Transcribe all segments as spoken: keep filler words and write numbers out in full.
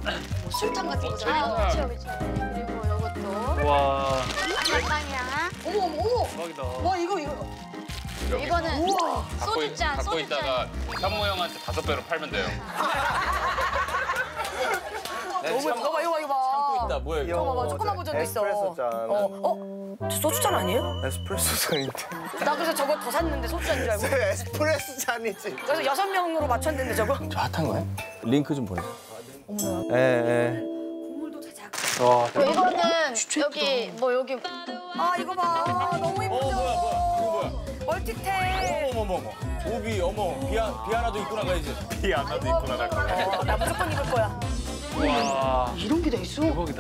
뭐 술탕 같은 거잖아. 그렇죠, 그렇죠. 그리고 이것도. 와. 안녕빵이야. 어머 어머 어머. 대박이다. 와 이거 이거. 이거는 우와. 소주잔, 갖고 소주잔. 있다가 현무 형한테 다섯 배로 팔면 돼요. 너무 예뻐. 봐 이거 봐 이거 봐. 참고 있다. 뭐야 이거? 이거 봐봐 조그만 버전도 있어. 에스프레소 잔. 어 어? 저 소주잔 아니에요? 에스프레소 잔인데. 나 그래서 저거 더 샀는데 소주잔인 줄 알고. 에스프레소 잔이지. 그래서 여섯 명으로 맞췄는데 저거. 저 핫한 거야? 링크 좀 보내. 예, 예. 국물도 자작. 와. 이거는 여기 뭐 여기 아 이거 봐 너무 어 예쁘죠. 뭐야 뭐야 이거 뭐야? 멀티탭. 어머 어머 어머. 오비 어머 비아 비아나도 입고 나가야지. 비안나도 입고 나갈 거야. 어, 나 무조건 입을 거야. 와. 이런 게 다 있어? 대박이다.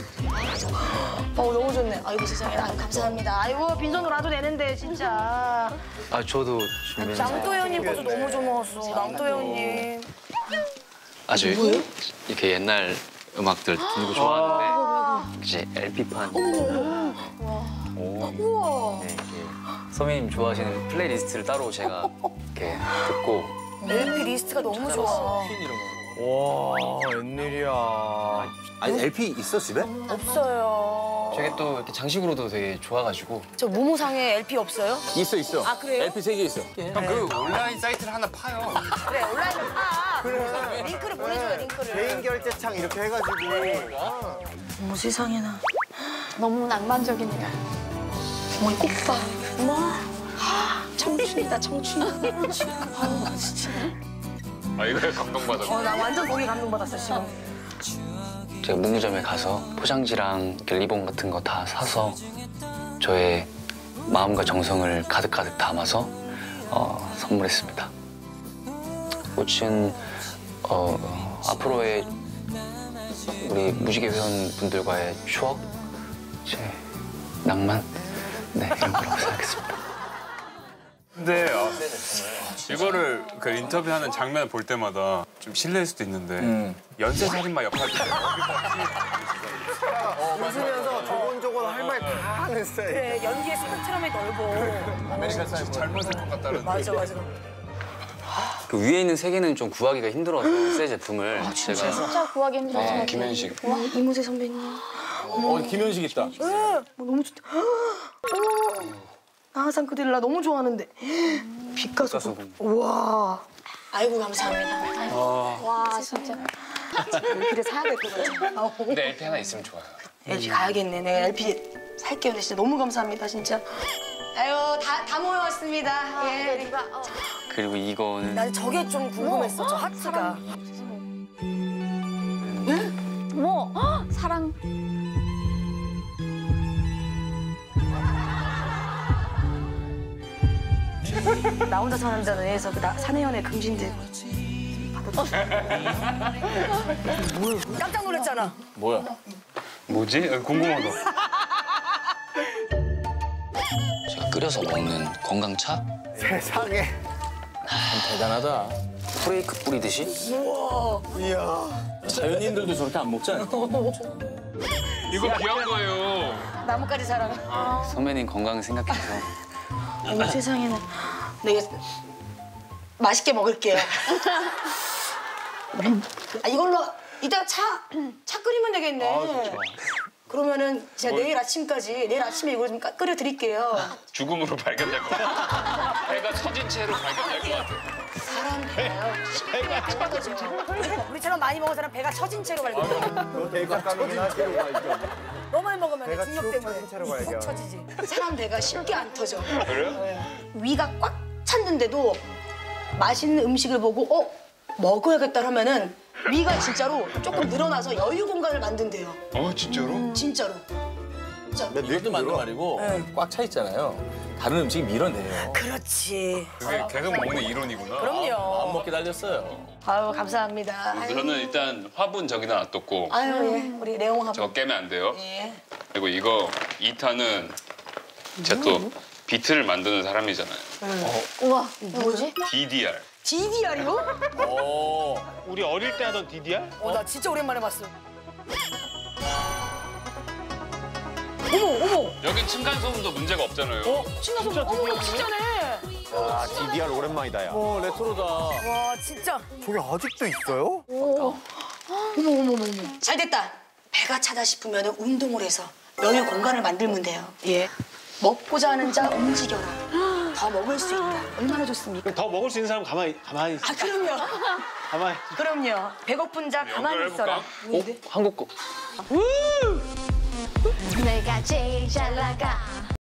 어 너무 좋네. 아이고 세상에. 아유 감사합니다. 아이고 빈손으로 와도 되는데 진짜. 아 저도 준비했어요. 남도현님 것도 너무 좋았어. 남도현님. 아주 이렇게 옛날 음악들 듣는 거 좋아하는데 이제 엘피판 우와. 네, 이렇게 선배님 좋아하시는 플레이리스트를 따로 제가 이렇게 듣고 엘피 리스트가 너무 좋아. 핀 이런 거. 와, 웬일이야. 아니 엘피 있어 집에? 없어요. 저게 또 이렇게 장식으로도 되게 좋아가지고 저 무무상에 엘피 없어요? 있어 있어. 아, 그래요? 엘피 세 개 있어. 형 그 온라인 사이트를 하나 파요. 그래 온라인으로 파. 그래. 링크를 보내줘요 링크를. 개인 결제창 이렇게 해가지고. 어머 세상에나. 너무 낭만적이네요. 어머 이 꽃봐. 어머. 청춘이다 청춘. 아유 진짜. 아 이거에 감동받았어. 어, 나 완전 거기 감동받았어 지금. 제가 문구점에 가서 포장지랑 이렇게 리본 같은 거 다 사서 저의 마음과 정성을 가득가득 담아서 어, 선물했습니다. 꽃은 어, 앞으로의 우리 무지개 회원분들과의 추억, 제 낭만, 네 이런 거라고 생각했습니다. 근데 아, 이거를 그 인터뷰하는 장면을 볼 때마다 좀 실례일 수도 있는데 음. 연쇄 살인마 역할 때 웃으면서 조곤조곤 할 말 다 하는 스타일. 그래 연기의 스펙트럼이 넓어. 아메리칸 사이버. 잘못할 것 같다는. 맞아 맞아. 그 위에 있는 세 개는 좀 구하기가 힘들어서 새 제품을 제가 진짜 구하기 힘들었어. 네, 김현식 와 이문세 선배님. 어 김현식 있다. 네. 어, 너무 좋다. 어머. 나 항상 그대를 나 너무 좋아하는데. 빛가소. 우와. 아이고 감사합니다. 와 진짜. 엘피를 사야 될 것 같아. 근데 엘피 하나 있으면 좋아요. 엘피 가야겠네. 내가 엘피 살게요. 근데 진짜 너무 감사합니다 진짜. 아유 다, 다 모여왔습니다. 예. 누가 어. 그리고 이거는 난 저게 좀 궁금했어. 저 하트가. 뭐 헉, 사랑. 나 혼자 사는 자는 애에서 그 나- 사내연애 금지인데. 뭐야? 깜짝 놀랐잖아. 뭐야? 뭐지? 궁금하다. 제가 끓여서 먹는 건강차? 세상에. 참 대단하다. 프레이크 뿌리듯이 이야. 자연인들도 저렇게 안 먹잖아. 이거 귀한 거예요. 나뭇가지 사랑. 선배님 건강 생각해서 어머 세상에는. 내가 맛있게 먹을게요. 아, 이걸로 이따 차, 차 끓이면 되겠네. 그러면은 제가 내일 아침까지, 내일 아침에 이걸 좀 까- 끓여드릴게요. 죽음으로 발견될 것 같아. 배가 처진 채로 발견될 것 같아. 사람 배가요. 배가 처져. 우리처럼 많이 먹은 사람 배가 처진 채로 발견돼. 너 대가 까는 하시는 거 알죠? 너무 많이 먹으면 배가 중력 쭉 때문에 처진 채로 발견. 푹 처지지. 사람 배가 쉽게 안 터져. 그래요? 위가 꽉 찼는데도 맛있는 음식을 보고 어? 먹어야겠다 하면은 위가 진짜로 조금 늘어나서 여유 공간을 만든대요. 어 진짜로? 진짜로. 진짜. 이것도 맞는 말이고 꽉 차 있잖아요. 다른 음식이 밀어내요. 그렇지. 그게 계속 먹는 이론이구나. 그럼요. 안 먹게 달렸어요. 아유 감사합니다. 아유, 저는 일단 화분 저기다 놔뒀고 아유 예. 우리 레옹 한번. 저거 깨면 안 돼요. 예. 그리고 이거 이 탄은 제가 또 비트를 만드는 사람이잖아요. 우와 뭐지? 디디알. 디디알이요? 오. 우리 어릴 때 하던 디디알? 어 나 진짜 오랜만에 봤어. 어머 어머. 여긴 층간 소음도 문제가 없잖아요. 어 신나서 어머 진짜네. 아, 디디알 오랜만이다, 야. 어 레트로다. 와 진짜. 저게 아직도 있어요? 오. 어머 어머 어머 어머. 잘 됐다. 배가 차다 싶으면 운동을 해서 여유 공간을 만들면 돼요. 예. 먹고자 하는 자 움직여라. 더 먹을 수 있다. 얼마나 좋습니까? 더 먹을 수 있는 사람 가만히 가만히 아 그럼요. 가만히. 그럼요. 배고픈 자 가만히 연결해볼까? 있어라. 어? 한국 거. 내가 제일 잘 나가.